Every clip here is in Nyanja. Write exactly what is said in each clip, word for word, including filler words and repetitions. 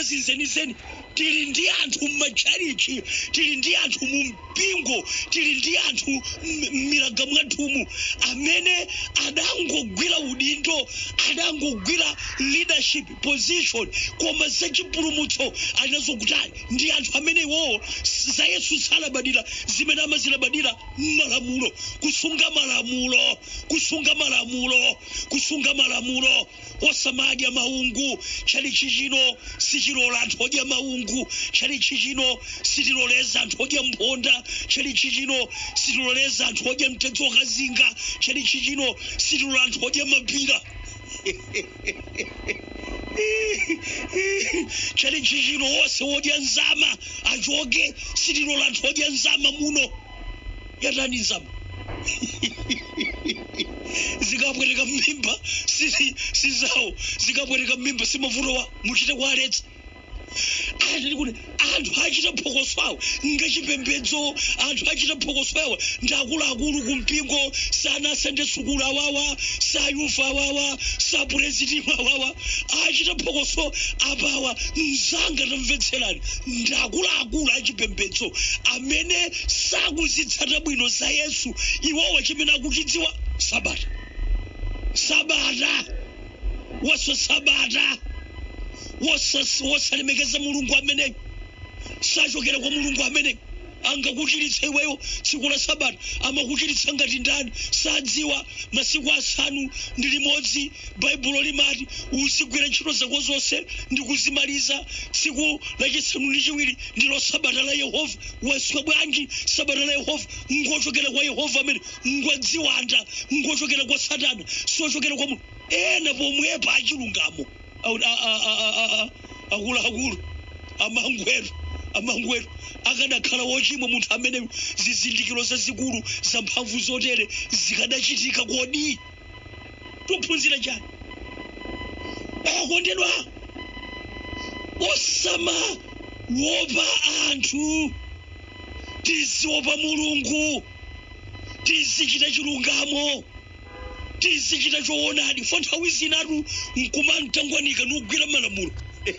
koma zinzenizeni tili ndi anthu m'machalichi, tili ndi anthu mu mpingo, tili ndi anthu m'milaga mwathumu amene adangogwira udindo, adangogwira leadership position, koma zachipulumutso anazokutali ndi anthu amene iwowo za Yesu salabadira zimene amazilabadira malamulo, kusunga malamulo, kusunga malamulo, kusunga malamulo, osamadya maungu. Chalichi chino sichilola anthu odya maungu, chalichi chino sitiloleza anthu odya mphonda, chalichi chino sitiloleza anthu odya mtedzi wakazinga, chalichi chino sitilola anthu odya mapira. Chalichi chino wose wodya nzama achoke, sitilola anthu odya nzama muno. Yatani nzama? Zikabwereka mmimba sizawo, zikabwereka mmimba simavutowa muchite kuwaletsa. Anthu achita phokoso awo ngachipembedzo, anthu achita phokoso awo ndi akuluakulu kumpingo, sana Sunday school awawa, sa youth awawa, sa president awawa, achita phokoso apawa mzanga tamvetserani ndi akuluakulu achipembedzo amene sakuzitsata bwino za Yesu. Iwowa chimene akuchidziwa sabata, sabata, wasa sabata, wosalemekeza mulungu amene sachokera kwa mulungu amene angakuchiritse iweyo tsiku la sabata. Amakuchiritsa ngati ndani? Sadziwa masiku asanu ndi limodzi Baibulo limati uzigwira ntchito zako zonse ndi kuzimaliza. Tsiku lachisanu ndi chiwiri ndilo sabata la Yehova. Waswa bwanji sabata la Yehova? Ngochokera kwa Yehova amene ngwadziwanda, ngochokera kwa Satana, sochokera kwa mulungu. Ena pomwepa achilungamo akuluakulu amangweru, amangweru akadakhala wochimwa munthu amene zizindikiro zazikulu za mphamvu zotere zikadachitika. Kodi tuphunzira chani? Akondedwa, osama wopa anthu, tiziopa mulungu, tizichita chilungamo, tizichita choonadi. Fo nthawi zinatu nkumantangwanika nugwira malamulo.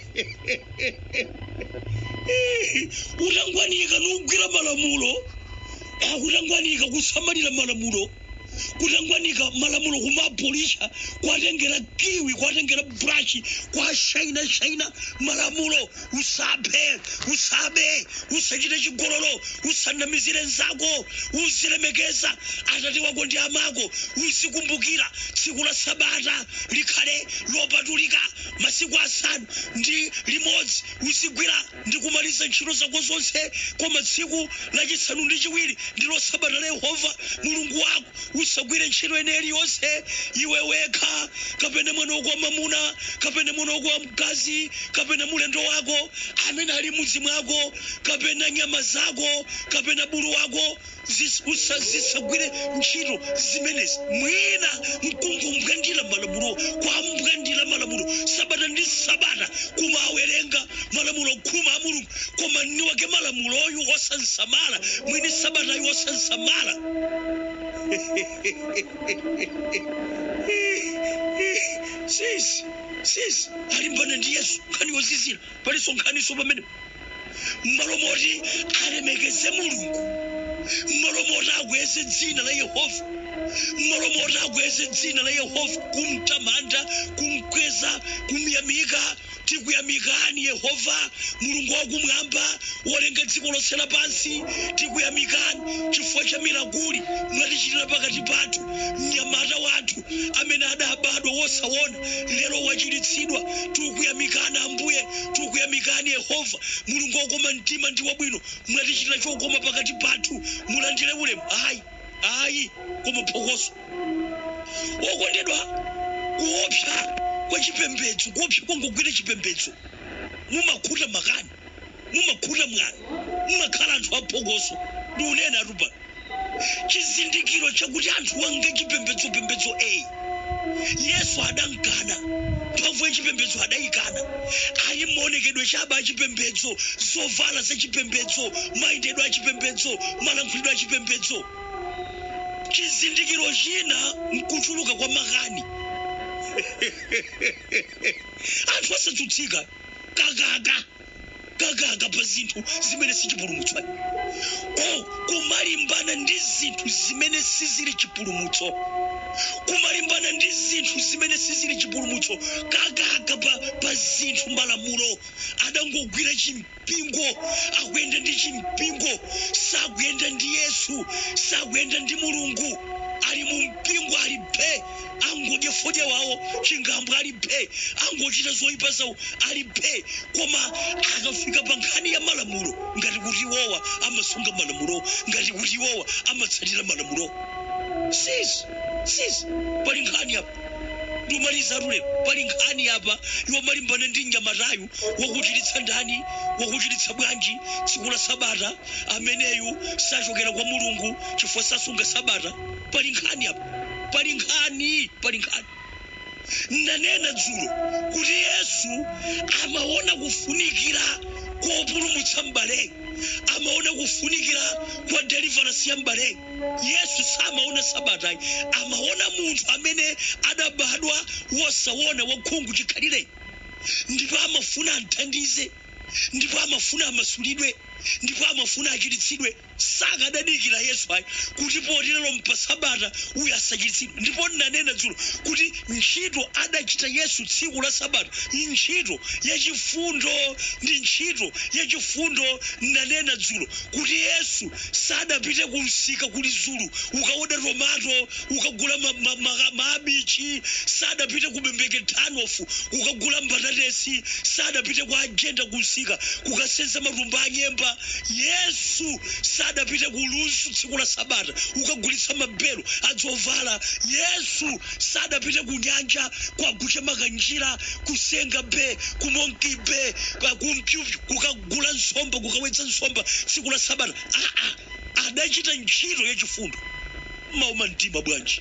Utangwanika nugwira malamulo, kutangwanika kusamalira malamulo, kutangwanika malamulo kumapolisha, kwatengera kiwi, kwatengera brashi, kwa shaina shaina malamulo. Usabe, usabe, usachite chigololo, usanamizire nzako, uzilemekeza atate wako ndi amako, uzikumbukira tsiku la sabata likhale lopatulika masiku asanu ndi limodzi, uzigwira ndi kumaliza ntchito zako zonse. Koma tsiku lachisanu ndi chiwiri ndilo sabata la Yehova mulungu wako. Usagwire ntchito ene iliyonse, iwe wekha kapena mwana wako wamamuna, kapena mwana wako wamkazi, kapena mulendo wako amene ali mudzi mwako, kapena nyama zako, kapena bulu wako. Zisagwire ntchito zimenezi. Mwina mkungumbwandira malamulo, kwambwandira malamulo. Sabata ndi sabata kumawerenga malamulo khumi a mulungu, koma niwake malamulo oyu osansamala, mwini sabata yu osansamala. Sisi, sisi alimbana ndi Yesu nkhani yozizira paliso nkhaniso pamene malomoti alemekeze mulungu, malomoti akweze dzina la Yehova, malomoti akweze dzina la Yehova, kumtamanda, kumkweza, kumyamika. Tikuyamikani Yehova mulungu wakumwamba wolenga dziko lonse lapansi. Tikuyamikani chifukwa cha milaguli mwatichitira pakati pathu. Mnyamata wathu amene adabadwa wosaona lero wachiritsidwa. Tikuyamikani Ambuye, tikuyamikani Yehova mulungu wokoma mtima ndi wabwino, mwatichitira chokoma pakati pathu. Mulandire ulemu. Ayi, ayi, koma phokoso. Okondedwa, kuopsa kwa chipembedzo, kuopsa kwangogwira chipembedzo, mumakhuta makani, mumakhuta mwana, mumakhala anthu aphokoso. Ndiunena atupa chizindikiro chakuti anthu wange chipembedzo pembedzo eyi. Yesu adankana, mphamvu yachipembedzo adayikana. Ali maonekedwe chaba achipembedzo, zovala zachipembedzo, mayendedwe achipembedzo, malankhulidwe achipembedzo. Chizindikiro china nkuchuluka kwa makani. Anthu asatsutsika, kagaga kagaga pa zinthu zimene si chipulumutso. Oh, kumalimbana ndi zinthu zimene sizili chipulumutso. Kumalimbana ndi zinthu zimene sizili chipulumutso. Kagaga pa, pa zinthu malamulo. Adangogwira chimpingo, akuyenda ndi chimpingo, sakuyenda ndi Yesu, sakuyenda ndi Mulungu. Ali mu mpingo alipe, angodya fodya wawo, chingambo alipe, angochita zoyipa zawo alipe. Koma akafika pa nkhani ya malamulo, ngati kuti wowa amasunga malamulo, ngati kuti wowa amatsatira malamulo. Sis, sis, pali nkhani apa. Ndumaliza lero, pali nkhani apa. Iwo malimbana ndi mnyamatayu wakuchiritsa ndani, wakuchiritsa bwanji tsiku la Sabata, ameneyu sachokera kwa Mulungu chifukwa sasunga Sabata. Pali nkhani apa, pali nkhani, pali nkhani. Nanena dzulo kuti Yesu amaona kufunikira kopulumutsa m'bale, amaona kufunikira kwa deliverance ya m'bale. Yesu samaona Sabata, amaona munthu amene adabadwa wosaona wakhungu chikhalire, ndipo amafuna athandize, ndipo amafuna amasulidwe, ndipo amafuna achiritsidwe. Sakadadikira Yesu ayi kuti poti lero mpa Sabata uyu asachiritsidwe. Ndipo nanena dzulo kuti ntchito adachita Yesu tsiku la Sabata, ntchito yachifundo ndi ntchito yachifundo. Nanena dzulo kuti Yesu sadapite kumsika kuli zulu ukaoda tomato ukagula maabichi, sadapite kubembeke tanofu ukagula mbatatesi, sadapite kwa agenda kumsika kukasenza matumba anyemba. Yesu sadapite kulusu tsiku la Sabata ukagulitsa mabelo adzovala. Yesu sadapite kunyanja kwa kuchemaka njira kusenga be kumonki be kumpyupyu kukagula nsomba kukawetsa nsomba tsiku la Sabata. Ah ah, adachita ntchito yachifundo. Mauma mtima bwanji,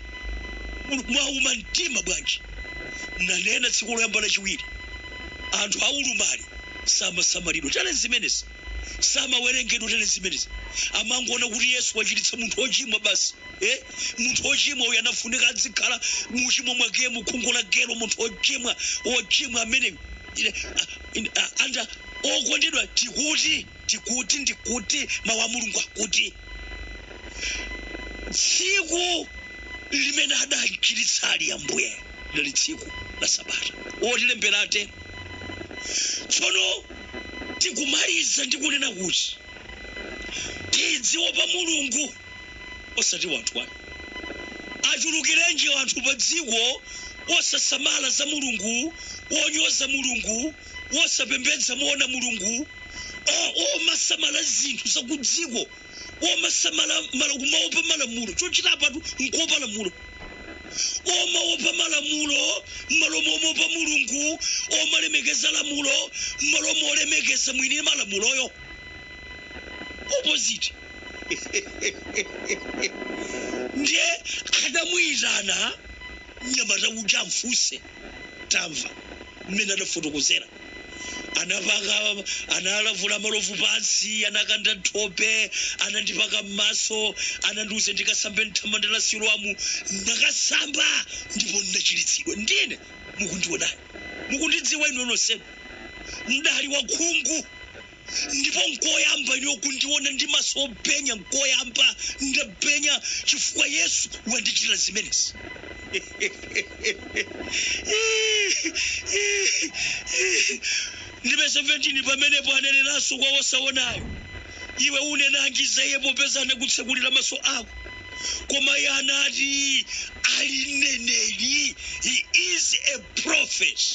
mauma mtima bwanji. Nanena tsiku loyamba lachiwiri anthu aulumali samasamalidwa tale zimenezi, samawerengedwa tale zimenezi. Amangoona kuti Yesu wachiritsa munthu wochimwa basi. Eh, munthu wochimwa uyu anafunika adzikhala muchimwa mwake mukhungu lakelo. Munthu wochimwa wochimwa amene anda okondedwa tikuti tikuti ndikuti mawu a Mulungu akuti tsiku limene adachiritsa ali Ambuye lili tsiku la Sabata. Otilembera ate tsono tikumaliza ndikunena kuti tidziwe pa Mulungu osati wanthu wake. Achulukirenji anthu pa dziko osasamala za Mulungu, onyoza Mulungu, osapembedza moona Mulungu, omasamala zinthu za ku dziko, omasamala kumaopa malamulo. Chochita patu nkuopa lamulo, omaopa malamulo malomo omopa Mulungu, omalemekeza lamulo malomo olemekeza mwini malamuloyo. Opposite. Ndiye adamuyitana mnyamata uja mfuse tamva mmene adafotokozera. Anapaka analavula malovu pansi, anakanda thope, anandipaka m'maso, anandiuze ndikasambe mthamanda Siloamu. Ndakasamba ndipo ndachiritsidwa. Ndine mukundiona, mukundidziwa inu nonse, mdali wa khungu. Ndipo nkoyamba ino kundiona ndi maso openya, nkoyamba ndapenya chifukwa Yesu wandichitira zimenezi. Ndibe seventeen pamenepo aneneranso kwa wosaonayo, iwe unenanjiza iye popeza anakutsekulira maso ako. Koma iye anati ali mneneri, he is a prophet.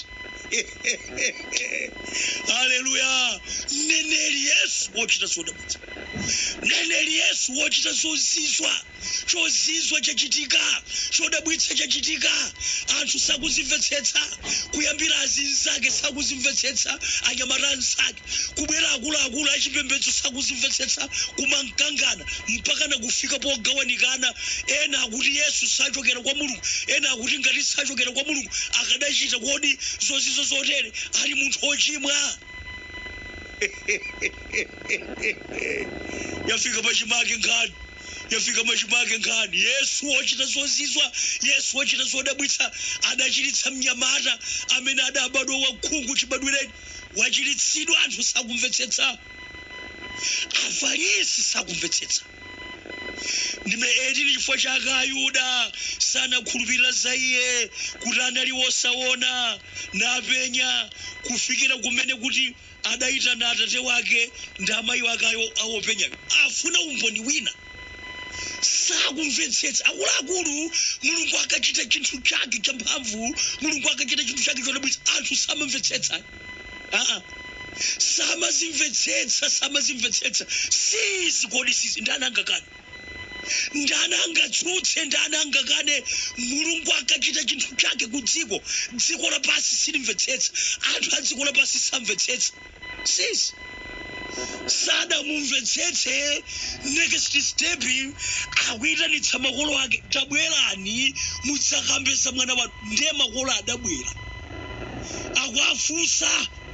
Hallelujah. Mneneri Yesu wochita zodabwitsa, mneneri Yesu wochita zozizwa. Chozizwa chachitika, chodabwitsa chachitika. Anthu sakuzimvetsetsa, kuyambira azinzake sakuzimvetsetsa, anyamata anzake, kubwera akuluakulu achipembedzo sakuzimvetsetsa, kumankangana mpaka na kufika pogawanikana. Ena akuti Yesu sachokera kwa Mulungu, ena akuti ngati sachokera kwa Mulungu akadachita kodi zozizo zotere, ali munthu wochimwa. Yafika pachimake nkhani, yafika pachimake nkhani. Yesu wochita zozizwa, Yesu wochita zodabwitsa, adachiritsa mnyamata amene adabadwa wakhungu chibadwireni. wachiritsidwa anthu sakumvetsetsa, afarisi sakumvetsetsa. Ndime eti ndi chifukwa chake Ayuda sanakhulupirira za iye kuti anali wosaona napenya kufikira kumene kuti adayitana atate wake ndi amayi wake awopenyayo. Afuna umboni wina, sakumvetsetsa. Akuluakulu Mulungu akachita chinthu chake champhamvu, Mulungu akachita chinthu chake chodabwitsa, anthu samamvetsetsa. Aa, samazimvetsetsa, samazimvetsetsa. Sisi kodi sisi ndani angakane, ndani angatsutse, ndani angakane Mulungu akachita chinthu chake ku dziko, dziko lapasi silimvetsetsa, anthu a dziko lapasi samvetsetsa. Sisi sadamumvetsetse. Next step akuyitanitsa makolo ake, tabwerani mudzakambeza mwana wanu. Ndiye makolo adabwera akuafunsa,